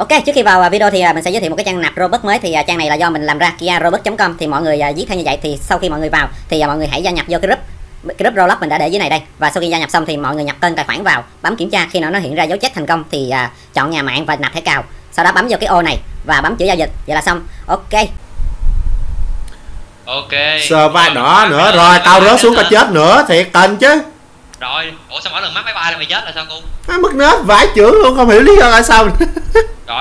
Ok, trước khi vào video thì mình sẽ giới thiệu một cái trang nạp Robux mới. Thì trang này là do mình làm ra, kiarobux.com. Thì mọi người viết theo như vậy. Thì sau khi mọi người vào thì mọi người hãy gia nhập vô cái group Roblox mình đã để dưới này đây. Và sau khi gia nhập xong thì mọi người nhập tên tài khoản vào, bấm kiểm tra, khi nào nó hiện ra dấu check thành công thì chọn nhà mạng và nạp thẻ cào. Sau đó bấm vào cái ô này và bấm chữ giao dịch, vậy là xong. Ok. Ok. Sờ vai đỏ nữa rồi, tao rớt xuống tao chết nữa, thiệt tình chứ. Rồi, ủa sao mỗi lần mắc máy bay là mày chết là sao cô? Mất nết vãi chưởng luôn, không hiểu lý do tại sao. Rồi.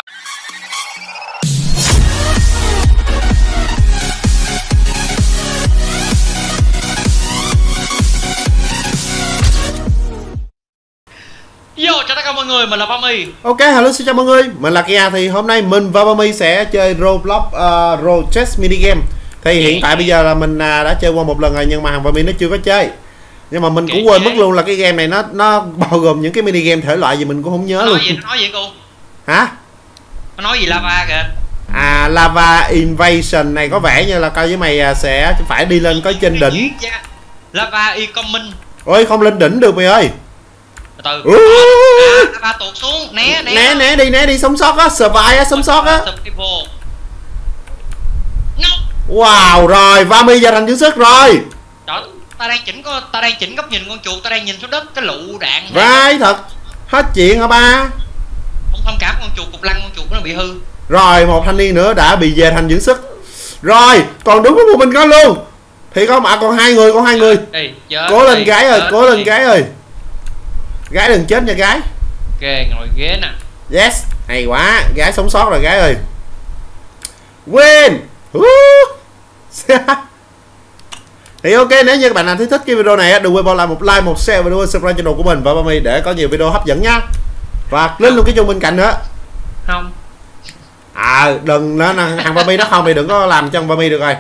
Yo, chào tất cả mọi người, mình là Bami. Ok, hello xin chào mọi người, mình là Kia. Thì hôm nay mình và Bami sẽ chơi Roblox Road Chess Minigame. Thì hiện tại bây giờ là mình đã chơi qua một lần rồi, nhưng mà thằng Bami nó chưa có chơi. Nhưng mà mình cũng quên mất luôn là cái game này nó bao gồm những cái mini game thể loại gì mình cũng không nhớ luôn. Nó nói gì cô? Hả? Nó nói gì lava kìa? À, Lava Invasion này có vẻ như là coi với mày sẽ phải đi lên có trên đỉnh. Lava incoming. Ôi không lên đỉnh được mày ơi. Từ lava tụt xuống, né đi sống sót á, survive á, sống sót á. Wow, rồi Vami giờ thành chứng sức rồi. Đó, ta đang chỉnh góc nhìn con chuột, ta đang nhìn xuống đất cái lựu đạn. Vai thật. Hết chuyện hả ba? Không thông cảm con chuột cục lăn, con chuột nó bị hư. Rồi một thanh niên nữa đã bị về thành dưỡng sức. Rồi còn đúng của mình có luôn. Thì có mà còn hai người. Cố lên gái ơi, cố lên gái ơi. Gái đừng chết nha gái. Ok, ngồi ghế nè. Yes, hay quá, gái sống sót rồi gái ơi. Win. Thì ok, nếu như các bạn nào thích cái video này đừng quên bỏ lại một like, một share và đừng quên subscribe channel của mình và Bami để có nhiều video hấp dẫn nha. Và lên luôn cái chuông bên cạnh nữa. Không. Đừng nó thằng Bami nó không thì đừng có làm cho Bami được rồi.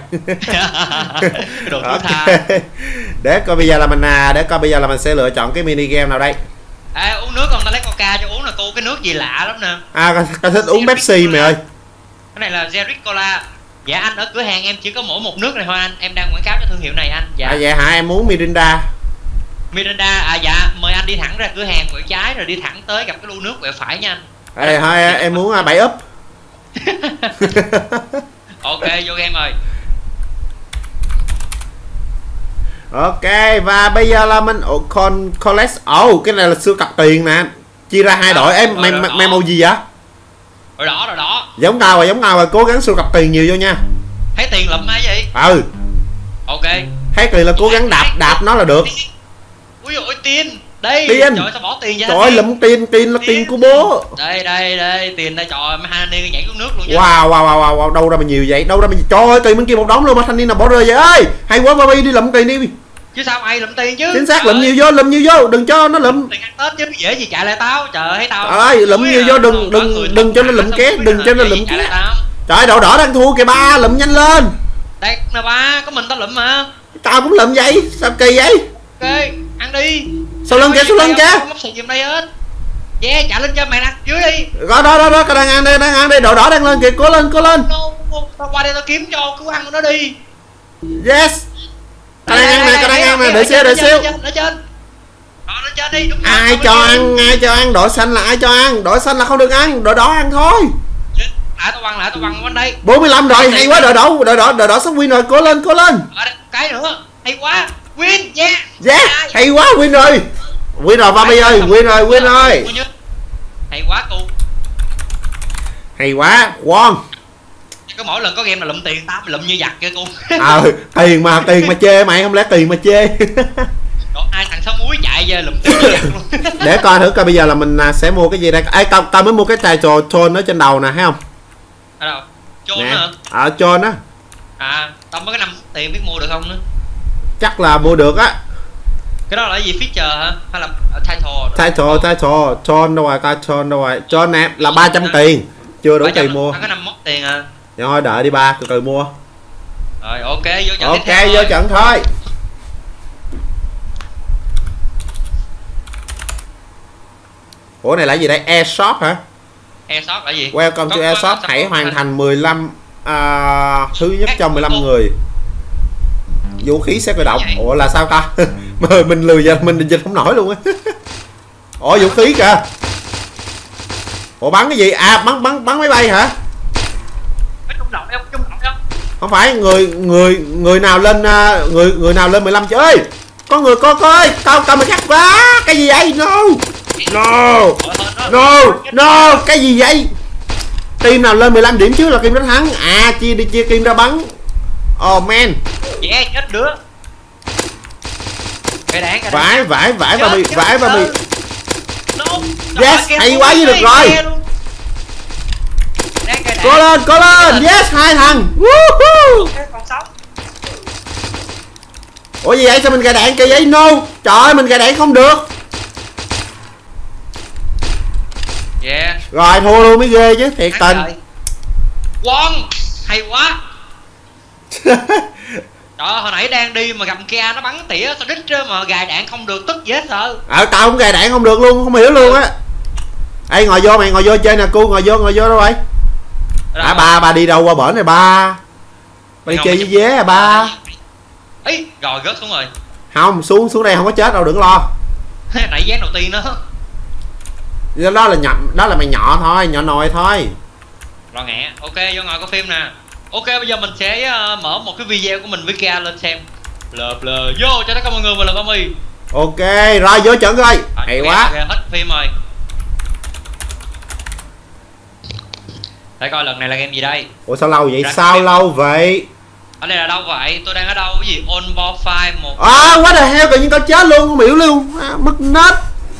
Okay. Để coi bây giờ là mình sẽ lựa chọn cái mini game nào đây. Uống nước không? Ta lấy Coca cho uống nè cô, cái nước gì lạ lắm nè. Tao thích uống Pepsi mày ơi. Cái này là Zeric Cola. Dạ anh, ở cửa hàng em chỉ có mỗi một nước này thôi anh, em đang quảng cáo cho thương hiệu này anh. Dạ. Vậy hả, em muốn Mirinda. Dạ, mời anh đi thẳng ra cửa hàng quẹo trái rồi đi thẳng tới gặp cái lu nước quẹo phải nha anh. Thôi em muốn 7 úp. Ok, vô game rồi. Ok, và bây giờ là mình collect. Cái này là sưu tập tiền nè. Chia ra hai đội. Em mày màu gì vậy? Rồi đó. Giống tao rồi, cố gắng sưu tập tiền nhiều vô nha. Thấy tiền lụm hay vậy? Ok. Thấy tiền là cố gắng đạp nó là được. Ui ôi tiền. Đây. Tiền. Trời sao bỏ tiền ra? Trời lụm tiền là tiền của bố. Đây, tiền đây, trời mấy thanh niên nhảy xuống nước luôn nha. Wow, đâu ra mà nhiều vậy? Trời ơi, tiền bên kia một đống luôn mà thanh niên nào bỏ rơi vậy ơi. Hay quá Bobby, đi lụm tiền đi. Chứ sao ai lụm tiền chứ? Chính xác, lụm nhiều vô, đừng cho nó lụm. Tiền ăn Tết chứ dễ gì chạy lại tao. Trời thấy tao. Ơi, lụm nhiều vô, đừng cho nó lụm ké, Trời đậu đỏ đang thua kìa ba, lụm nhanh lên. Đây nè ba, có mình tao lụm mà. Tao cũng lụm vậy, sao kỳ vậy? Ok, ăn đi. Sau lưng kìa. Không mất gì đây hết. Yeah, chạy lên cho mày đặt dưới đi. Đó, cái đang ăn đây, đậu đỏ đang lên kìa, cố lên. Tao qua đây tao kiếm cho, cứ ăn nó đi. Yes. Cái đang ăn nè, đợi xíu. Ở trên. Nó trên đi, đúng. Ai cho ăn, đội xanh là ai cho ăn, đội xanh là không được ăn, đội đỏ ăn thôi. Lại tao quăng bên đây. 45 rồi, hay quá, đội đỏ sắp win rồi, cố lên. Cái nữa, hay quá. Win, yeah. Hay quá, win rồi Bobby ơi, win rồi. Hay quá cô. Hay quá, won. Có mỗi lần có game là lụm tiền, tao lụm như giặc kia cô. Tiền mà chê mày, không lẽ tiền mà chê. Đó, ai thằng sáu muối chạy về lụm tiền luôn. Để coi thử coi bây giờ là mình sẽ mua cái gì đây. Tao mới mua cái title Tron ở trên đầu nè, thấy không? Ở đâu? Tron hả? Tron á. Tao mới có 5 tiền biết mua được không nữa. Chắc là mua được á. Cái đó là cái gì, feature hả? Hay là title? Tron đâu rồi, Tron nè, là 300 tiền. Chưa đủ tiền mua. Tao có 5 mốt tiền à. Thôi đợi đi ba, từ từ mua. Rồi ok, vô trận tiếp theo. Vô trận thôi. Ủa này là gì đây? Airshop hả? Airshop là gì? Welcome to Airshop, hãy hoàn thành 15 thứ nhất cho 15 người. Vũ khí sẽ khởi động. Ủa là sao ta? Mình lười giờ mình dịch không nổi luôn á. Ủa vũ khí kìa. Ủa bắn cái gì? À bắn máy bay hả? Có trung động không? Không phải người nào lên người nào lên 15 ơi. Có người ơi, tao mày cắt quá. Cái gì vậy? No, cái gì vậy? Team nào lên 15 điểm trước là team đó thắng. À chia team ra bắn. Oh man. Yeah, chết đứa. Vãi và bị. Yes, hay quá với được rồi. Có lên. Yes, 2 thằng. Ủa gì vậy? Sao mình gài đạn kỳ vậy? No. Trời ơi, mình gài đạn không được. Yeah. Rồi thua luôn mới ghê chứ, thiệt tình. Quang, hay quá. Trời ơi, hồi nãy đang đi mà gặp kia nó bắn tỉa sao đít mà gài đạn không được, tức dễ sợ. Tao cũng gài đạn không được luôn, không hiểu luôn á. Ê ngồi vô chơi nè, cu ngồi vô đâu vậy? Bà đi đâu qua bển này ba? Bà đi chơi với dế à ba? Ấy, rồi rớt xuống rồi. Không, xuống đây không có chết đâu, đừng lo. Nãy gián đầu tiên đó. Đó là mày nhỏ thôi, nhỏ nồi thôi. Lo ngẹ. Ok, vô ngồi coi phim nè. Ok, bây giờ mình sẽ mở một cái video của mình với Kia lên xem. Vô cho tất cả mọi người, mình là Tommy. Ok, rồi vô trận coi. Hay quá. Okay, hết phim rồi. Để coi lần này là game gì đây? Ủa sao lâu vậy? Lâu vậy? Ở đây là đâu vậy? Tôi đang ở đâu? Cái gì? On board file 1. What the hell, tự nhiên tao chết luôn, không hiểu luôn. Mất nết.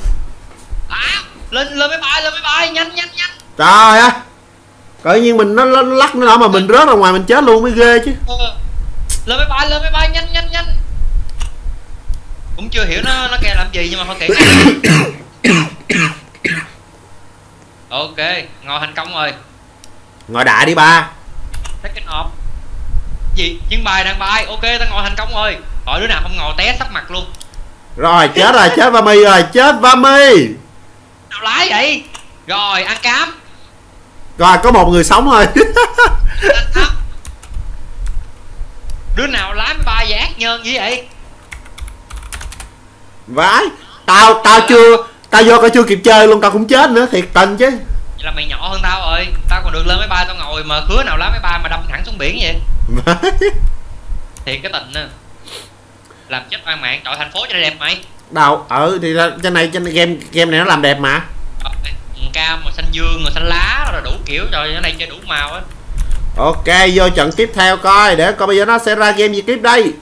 Lên máy bay, nhanh. Trời ơi. Tự nhiên mình nó lắc nữa mà mình rớt ra ngoài mình chết luôn mới ghê chứ. Lên máy bay, nhanh. Cũng chưa hiểu nó kêu làm gì nhưng mà thôi kệ. Ok, ngồi thành công rồi. Ngồi đại đi ba. Taking off. Gì? Chuyến bay đang bay. Ok, ta ngồi thành công rồi. Hỏi đứa nào không ngồi té sắp mặt luôn. Rồi, chết Vami rồi, chết Vami. Nào lái vậy? Rồi, ăn cám. Rồi, có một người sống thôi. Đứa nào lái máy bay ác nhân gì vậy? Vãi. Tao vô coi chưa kịp chơi luôn, tao cũng chết nữa, thiệt tình chứ. Vậy là mày nhỏ hơn tao rồi. Tao còn được lên máy bay, tao ngồi mà khứa nào lái máy bay mà đâm thẳng xuống biển vậy. Thiệt cái tình nè. Làm chết oan mạng, trời thành phố cho đẹp mày. Đâu, thì trên này game này nó làm đẹp mà. Cam màu xanh dương, màu xanh lá rồi đủ kiểu, rồi ở đây chơi đủ màu á. Ok, vô trận tiếp theo coi, để coi bây giờ nó sẽ ra game gì tiếp đây.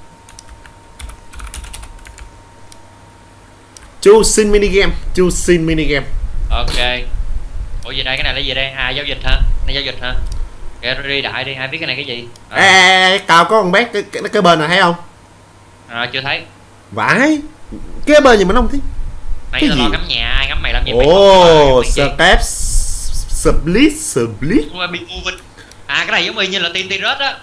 Choosing minigame. Ok. Ủa gì đây, cái này là gì đây? À, giao dịch hả? Này giao dịch hả? Gallery đại đi, ai biết cái này cái gì? Ê, Cao có con bé cái bên này thấy không? Chưa thấy. Vãi. Cái bên gì mà nó không thấy. Mày lo ngắm nhà, ai ngắm mày làm gì? Step split. Cái này giống như là Team T-Red á.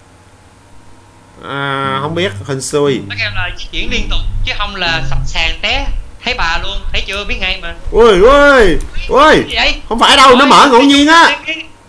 Không biết, hình xui. Nó kêu là di chuyển liên tục chứ không là sập sàn té. Thấy bà luôn, thấy chưa, biết ngay mà. Ui. Không phải đâu, nó mở ngẫu nhiên á.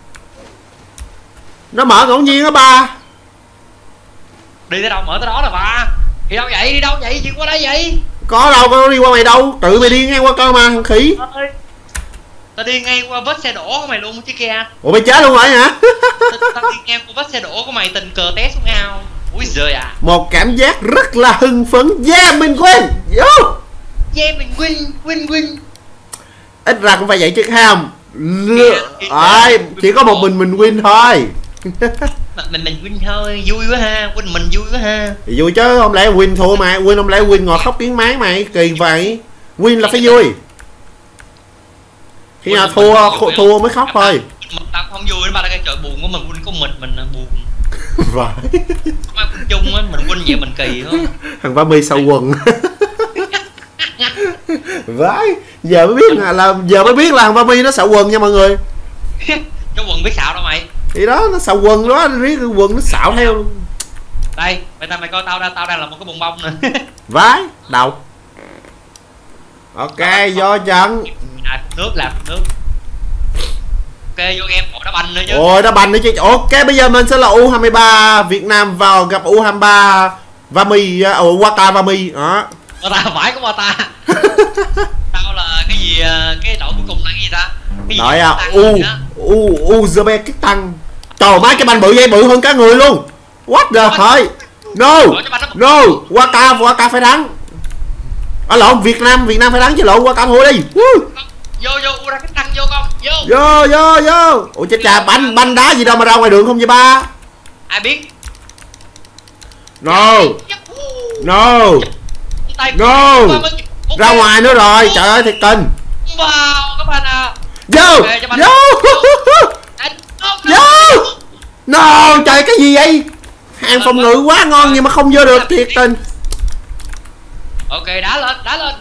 Nó mở ngẫu nhiên á ba. Đi tới đâu mở tới đó là ba. Đi đâu vậy? Đi qua đây vậy? Có đâu, có đi qua mày đâu, tự mày đi ngang qua cơ mà, thằng khỉ. Tao đi ngang qua vết xe đổ của mày luôn chứ kia. Ủa mày chết luôn rồi hả? Tao đi ngang qua vết xe đổ của mày, tình cờ té xuống ao. Úi giời à. Một cảm giác rất là hưng phấn. Yeah, mình win. Yeah, mình win. Ít ra cũng phải vậy chứ không? Chỉ có một mình win thôi. Mình win thôi, vui quá ha, mình vui quá ha. Thì vui chứ, không lẽ win thua mà, không lẽ win ngồi khóc tiếng máng mày, kỳ vậy. Win là phải vui. Khi nào thua mới khóc thôi. Tao không vui, ba cái trời buồn của mình, win của mình buồn. Vậy. Không ai win chung á, mình win vậy mình kỳ thôi. Thằng Vami sau quần. Vãi, giờ mới biết là thằng Vami nó xạo quần nha mọi người. Cái quần biết xạo đâu mày. Thì đó, nó xạo quần đó, riết cái quần nó xạo theo luôn. Đây, mày coi tao đang là một cái bồn bông nè. Vãi, đầu. Ok, vô trận. Nước làm nước. Ok, vô game đá banh nữa chứ. Ôi, đá banh nữa chứ. Ok, bây giờ mình sẽ là U23 Việt Nam vào gặp U23 Vami, Wata Vami đó. Wata phải có Wata. Tao là cái gì cái đội cuối cùng là cái gì ta? Cái đội Uzbekistan. Trời má, cái banh bự dây bự hơn cả người luôn. What the hell? No. No, Waka phải thắng. Lộn, Việt Nam phải thắng chứ, lộn Waka thua đi. Vô Uzbekistan vô con. Vô. Ủa chết cha, banh đá gì đâu mà ra ngoài đường không vậy ba? Ai biết. No. Ra ngoài nữa rồi, trời ơi thiệt tình. Wow, các bạn à. Vô. No, trời cái gì vậy? Hàng phòng ngự quá ngon nhưng mà không vô được, thiệt tình. Ok, đá lên.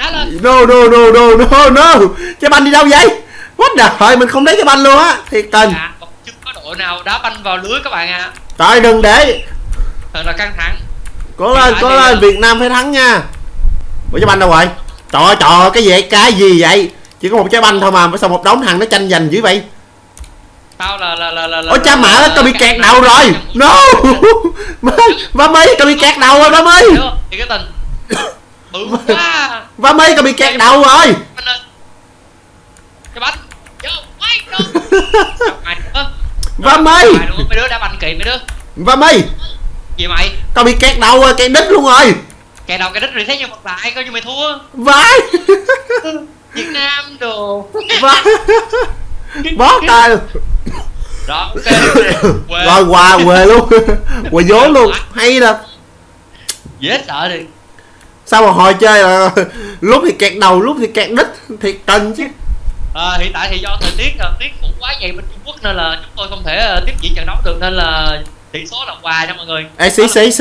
No. Cái banh đi đâu vậy? What the hell, mình không thấy cái banh luôn á, thiệt tình. Chứ có đội nào đá banh vào lưới các bạn à. Trời đừng để. Thật là căng thẳng. Cố lên, Việt Nam phải thắng nha. Ủa trái banh đâu rồi? Trời cái gì vậy? Chỉ có một trái banh thôi mà sao một đống thằng nó tranh giành dữ vậy? Tao là ôi cha mẹ, tao bị kẹt đầu rồi. No. Ba mấy tao bị kẹt đầu rồi ba mấy. Thì cái tình bự quá. Ba mấy tao bị kẹt đầu rồi. Cái bánh vô quay đâu. Ba mấy. Mấy đứa đá banh kỳ mấy đứa. Ba mấy. Gì mày? Tao bị kẹt đầu rồi, kẹt đít luôn rồi. Kẹt đầu kẹt đít rồi thấy nhau một lại coi như mày thua. Vãi. Việt Nam đồ. Vãi. Bó tay luôn. Đó, ok. Rồi quà quê luôn. Quà vốn luôn. Hay nè. Dễ sợ đi. Sao mà hồi chơi là lúc thì kẹt đầu, lúc thì kẹt đít, thiệt tình chứ. Hiện tại thì do thời tiết cũng quá dày bên Trung Quốc nên là chúng tôi không thể tiếp diễn trận đấu được, nên là tỷ số là hòa nha mọi người. Ê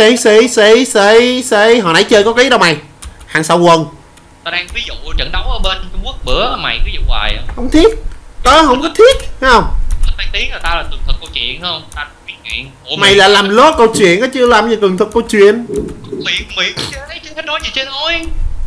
xí hồi nãy chơi có ký đâu mày. Hàng sau quân. Tao đang ví dụ trận đấu ở bên Trung Quốc bữa mày cứ dụ hoài. Không thiết. Tao không có thiết, thấy không? Tao tiếng là tao là tường thuật câu chuyện không? Tao biết chuyện. Ủa, mày là làm lót câu chuyện á chứ làm gì tường thuật câu chuyện. Miệng chứ nói gì chơi thôi.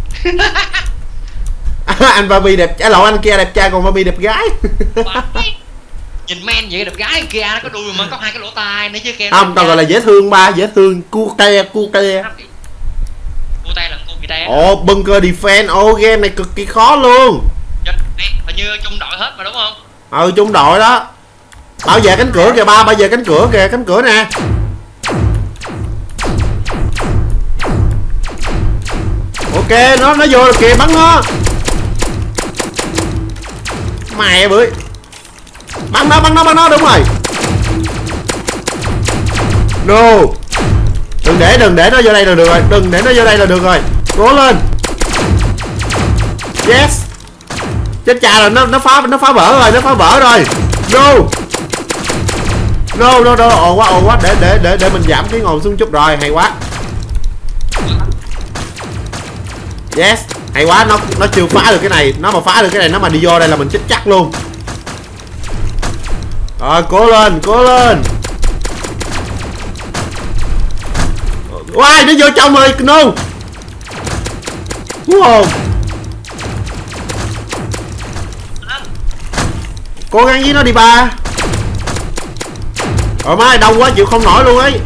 Anh Barbie đẹp, lộn anh kia đẹp trai còn Barbie đẹp gái. Nhìn men vậy đẹp gái kia nó có đuôi mà có hai cái lỗ tai nữa chứ kia. Không, tao gọi là dễ thương ba, dễ thương, cute. Cute là cute. Ồ, bunker defense, game này cực kỳ khó luôn. Hình như chung đội hết mà đúng không? Ừ, chung đội đó. Bảo vệ cánh cửa kìa ba, bảo vệ cánh cửa kìa, cánh cửa nè. Ok, nó vô rồi kìa, bắn nó. Mẹ bưởi. Bắn nó, đúng rồi. No. Đừng để nó vô đây là được rồi, đừng để nó vô đây là được rồi. Cố lên. Yes. Chết cha rồi, nó phá vỡ rồi, No. Ồn quá, để mình giảm cái ngồn xuống chút rồi, hay quá. Yes, hay quá, nó chưa phá được cái này, nó mà phá được cái này, nó mà đi vô đây là mình chết chắc luôn. Rồi, cố lên. Wow, nó vô trong rồi, no. Wow. Cố gắng với nó đi ba. Rồi má đông quá chịu không nổi luôn ấy.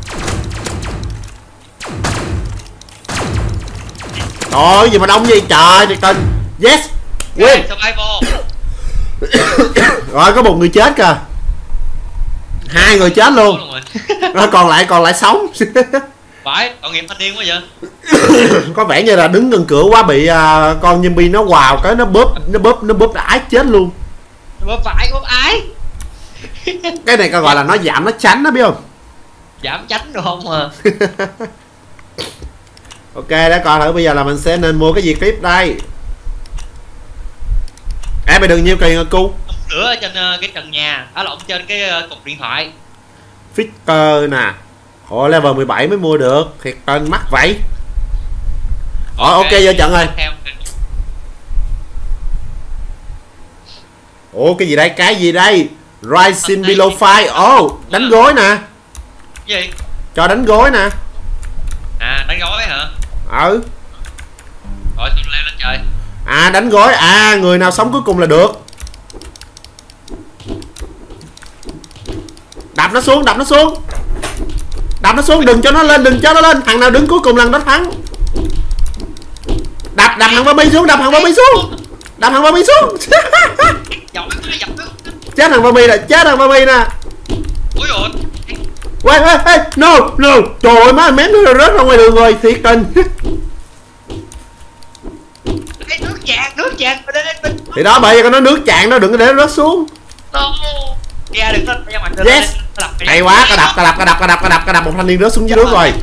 Trời gì mà đông vậy trời, thiệt tình. Yes, win. Rồi có một người chết kìa. Hai người chết luôn. Rồi còn lại sống. Phải, tội nghiệp thanh niên quá vậy. Có vẻ như là đứng gần cửa quá bị con zombie nó quào cái nó bóp ái chết luôn. Bóp ái. Cái này coi gọi là nó giảm nó tránh đó biết không? Giảm tránh được không à? Ok, để coi thử bây giờ là mình sẽ nên mua cái gì tiếp đây. Em mày đừng nhiêu kỳ cu. Lửa ở trên cái trần nhà, lộn trên cái cục điện thoại. Fitter nè. Ồ, level 17 mới mua được, thiệt tên mắc vậy. Ok vô trận rồi. Ồ, cái gì đây? Rising below fire. Đánh gối nè. Gì? Cho đánh gối nè. À, đánh gối hả? Ừ. Rồi tôi leo lên trời. À, đánh gối. À, người nào sống cuối cùng là được. Đập nó xuống. Đừng cho nó lên, thằng nào đứng cuối cùng lần đó thắng. Đập thằng Barbie xuống, Đập thằng Bobby xuống. Dọc nước. Chết thằng Bobby nè, chết thằng Bobby nè. Ui dồi. Ê, no. Trời ơi, má mém nó rớt ra ngoài đường rồi, thiệt tình. Ê, nước tràn bên. Thì đó, bởi vì con nó nước chạn đó, đừng có để nó rớt xuống. No. Ra đừng lên ra mặt. Yes. Hay quá, cả đập một thanh niên rớt xuống dưới nước rồi.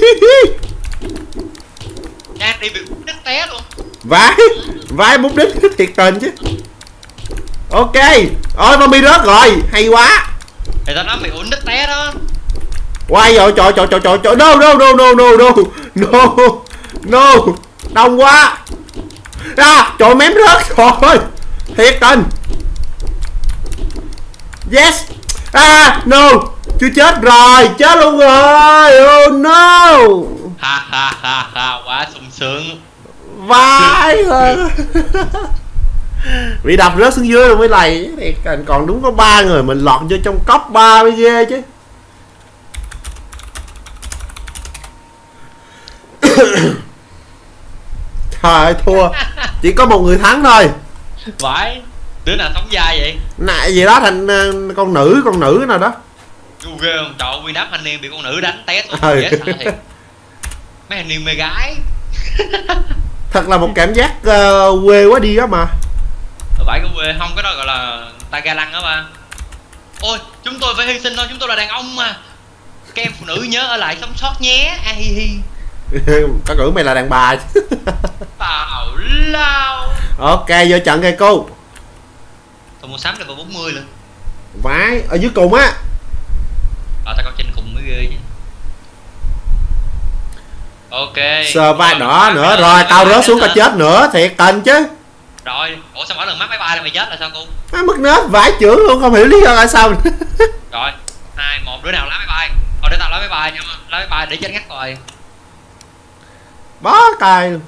Đang đi bị đứt té luôn. Vãi múc đích thiệt tình chứ. Ok. Ôi Bobby rớt rồi, hay quá. Thì tao nói bị uốn đứt té đó. Quay rồi, trời. No. Đông quá. Trời mém rớt rồi. Thiệt tình. Yes. No. Chưa chết rồi, chết luôn rồi. Oh no. Ha, quá sung sướng. Vãi. Bị đập rớt xuống dưới rồi mới lầy. Còn đúng có 3 người mình lọt vô trong cốc 3 mới ghê chứ. Trời ơi, thua. Chỉ có một người thắng thôi. Vãi. Đứa nào sống dai vậy? Nãy gì đó thành con nữ nào đó. Ghê không? Trời ơi, nguyên đám thanh niên bị con nữ đánh té xuống dễ sợ thiệt. Mấy thanh niên mê gái. Thật là một cảm giác quê quá đi á mà. Phải cái quê không, cái đó gọi là tay ga lăng đó ba. Ôi, chúng tôi phải hy sinh thôi, chúng tôi là đàn ông mà. Các em phụ nữ nhớ ở lại sống sót nhé. A hi hi. Có tưởng mày là đàn bà. Tào lao. Ok, vô trận kìa cô. Tôi mua sắm level 40 luôn. Vãi, ở dưới cùng á. Tao coi trên cùng mới ghê chứ. Ok. Sờ vai đỏ nữa rồi, tao rớt xuống tao chết nữa, thiệt tình chứ. Rồi, ủa sao mỗi lần mắc máy bay là mày chết là sao cô? Má mất nết vãi chưởng luôn, không hiểu lý do tại sao. Rồi, 2, 1, đứa nào lái máy bay. Thôi để tao lái máy bay nha, lái máy bay để chết ngắt rồi. Bó tay luôn.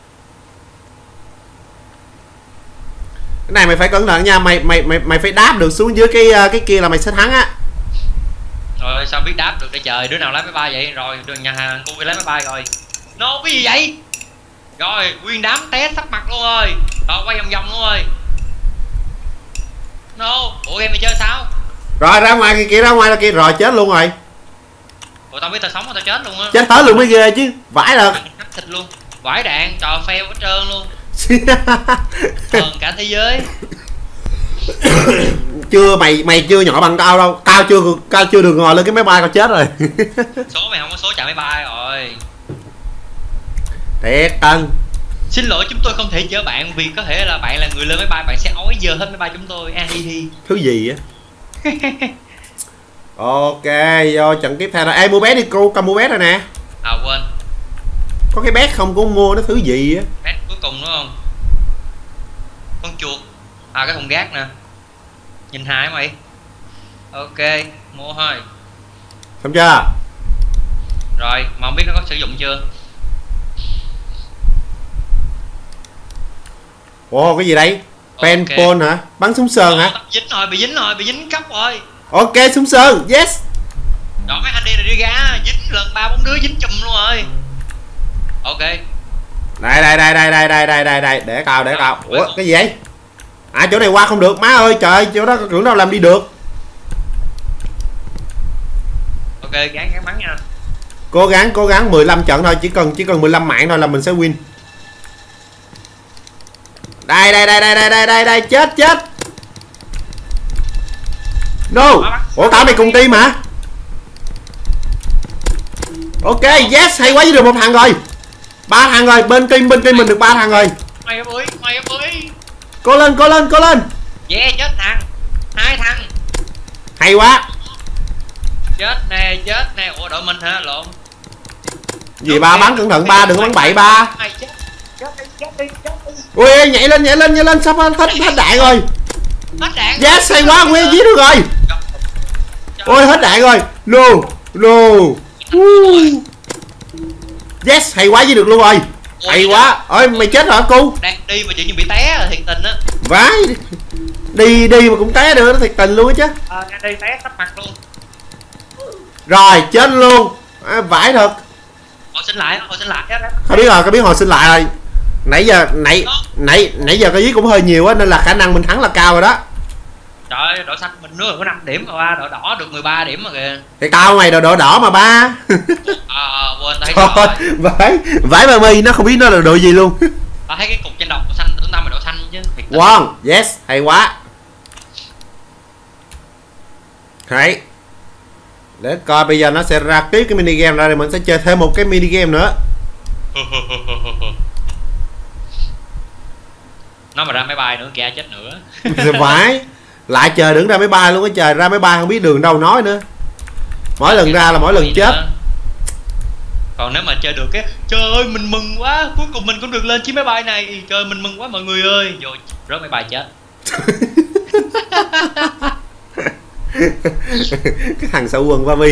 Cái này mày phải cẩn thận nha, mày phải đáp được xuống dưới cái kia là mày sẽ thắng á. Rồi sao biết đáp được để trời, đứa nào lái máy bay vậy? Rồi, nhà hàng cô lái máy bay rồi. No, cái gì vậy? Rồi, nguyên đám té sắp mặt luôn rồi. Rồi, quay vòng vòng luôn rồi. No, ủa game mày chơi sao? Rồi ra ngoài kia ra ngoài là kia rồi chết luôn rồi. Ủa tao biết tao sống mà tao chết luôn á. Chết hết luôn mới ghê chứ. Vãi rồi. Cắt thịt luôn. Vãi đạn, trò fail hết trơn luôn. Hơn cả thế giới. Chưa mày chưa nhỏ bằng tao đâu. Tao chưa được ngồi lên cái máy bay tao chết rồi. Số mày không có số chạm máy bay rồi. Thiệt Tân. Xin lỗi, chúng tôi không thể chở bạn vì có thể là bạn là người lên máy bay, bạn sẽ ói dơ hết máy bay chúng tôi. A hi hi. Thứ gì á? Ok, vô trận tiếp theo rồi. Ê mua vé đi cô, cầm mua vé rồi nè. À quên. Có cái vé không cũng mua nó thứ gì á. Vé cuối cùng đúng không? Con chuột. À cái thùng gác nè. Nhìn hại mày. Ok, mua thôi. Xong chưa? Rồi, mà không biết nó có sử dụng chưa? Ồ cái gì đây? Paintball hả? Bắn súng sơn hả? Bị dính cấp rồi. Ok súng sơn, yes. Rồi mấy anh đi này đi ra, dính lần 3-4 đứa dính chùm luôn rồi. Ok. Đây, để cào. Ủa cái gì vậy? À chỗ này qua không được, má ơi trời, chỗ đó tưởng đâu làm đi được. Ok, gán bắn nha. Cố gắng 15 trận thôi, chỉ cần 15 mạng thôi là mình sẽ win. Đây, chết. No. Ủa tao mày cùng team hả? Ok, yes, hay quá, với được một thằng rồi. 3 thằng rồi, bên team mình được 3 thằng rồi. Mày ơi. Cố lên. Yeah, chết thằng. 2 thằng. Hay quá. Chết nè. Ủa đội mình hả? Lộn. Gì ba bắn cẩn thận ba, đừng có bắn bậy ba. Chết đi. Ui nhảy lên sắp hết đạn rồi. Hết đạn. Yes, hay quá, Nguyên giết được rồi. Ôi hết đạn rồi. No. Yes, hay quá, giết được luôn rồi. Hay quá. Ôi mày chết hả cu? Đang đi mà chịu như bị té rồi, thiệt tình á. Vãi. Đi mà cũng té được, nó thiệt tình luôn á chứ. Đang đi té sắp mặt luôn. Rồi chết luôn. Vãi thật. Hồi sinh lại đó. Không biết hồi sinh lại rồi. Nãy giờ cái giết cũng hơi nhiều á, nên là khả năng mình thắng là cao rồi đó. Trời ơi, đội xanh mình nữa có 5 điểm mà ba, đội đỏ được 13 điểm mà kìa. Thì tao mày đội đỏ mà ba. Quên thấy thôi vãi mà mi nó không biết nó là đội gì luôn. Tao thấy cái cục trên đầu xanh chúng ta là đội xanh chứ. Wow, yes, hay quá. Đấy. Để coi bây giờ nó sẽ ra tiếp cái mini game ra, thì mình sẽ chơi thêm một cái mini game nữa. Nó mà ra máy bay nữa kìa chết nữa. Phải. Lại chờ đứng ra máy bay luôn á trời, ra máy bay không biết đường đâu nói nữa. Mỗi lần ra là mỗi lần chết. Còn nếu mà chơi được cái trời ơi mình mừng quá, cuối cùng mình cũng được lên chiếc máy bay này, trời mình mừng quá mọi người ơi, rồi rớt máy bay chết. Cái thằng xạo quần Bami.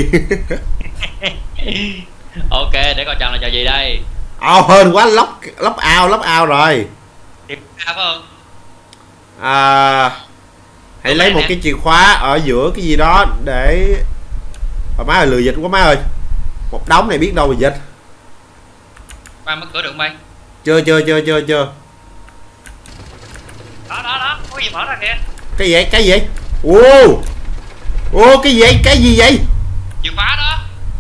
Ok, để coi chồng là trò gì đây. Hên quá, lóc ao rồi. Điệp phải không? Hãy lấy một cái chìa khóa ở giữa cái gì đó để má ơi, lừa dịch quá má ơi. Một đống này biết đâu mà dịch. Ba mất cửa được không bay? Chưa. Đó, có gì mở ra kìa. Cái gì? Cái gì vậy? Chìa khóa đó.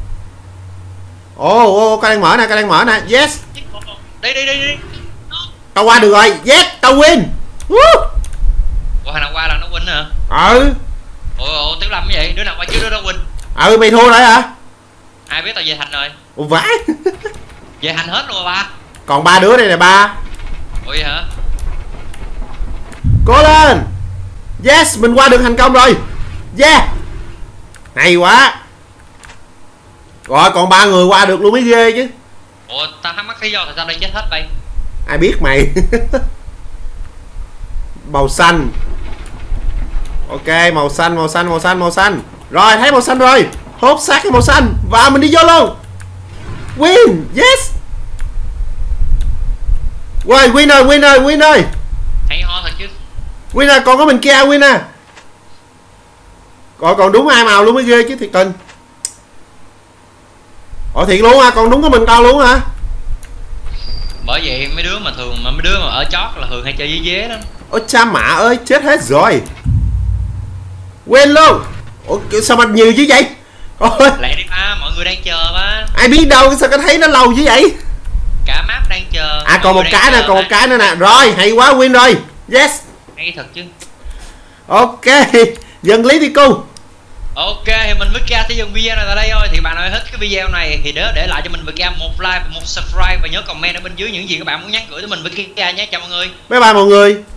Cái đang mở nè. Yes. Đi. Tao qua được rồi. Yes, tao win. Ủa thằng nào qua là nó win hả? Ủa Tiểu Lâm cái vậy? Đứa nào qua chứ đứa đó win. Mày thua rồi hả? Ai biết tao về thành rồi. Vãi. Về thành hết luôn rồi ba. Còn 3 đứa đây nè ba. Ủa vậy hả? Cố lên. Yes, mình qua được thành công rồi. Yeah. Hay quá. Rồi còn 3 người qua được luôn mới ghê chứ. Ủa tao thắc mắc lý do tại sao đây chết hết đây? Ai biết mày. Màu xanh. Ok, màu xanh. Rồi thấy màu xanh rồi. Hốt xác cái màu xanh và mình đi vô luôn. Win. Yes. Rồi win ơi. Hay ho thật chứ. Win à, còn có mình kia win à. Còn đúng 2 màu luôn mới ghê chứ thiệt tình. Thiệt luôn à, còn đúng có mình tao luôn hả? Bởi vậy mấy đứa mà ở chót là thường hay chơi với dế lắm. Ôi cha mạ ơi, chết hết rồi. Quên luôn. Sao mà nhiều dữ vậy? Lẹ đi ba, mọi người đang chờ ba. Ai biết đâu, sao có thấy nó lâu dữ vậy? Cả map đang chờ. Còn một cái nữa nè. Rồi, hay quá, win rồi. Yes. Hay thật chứ. Ok, dần lý đi cu. Ok, thì mình với Kia sẽ dừng video này tại đây thôi. Thì bạn nào thích cái video này thì để lại cho mình với Kia một like và một subscribe, và nhớ comment ở bên dưới những gì các bạn muốn nhắn gửi tới mình với Kia nhé. Chào mọi người. Bye bye mọi người.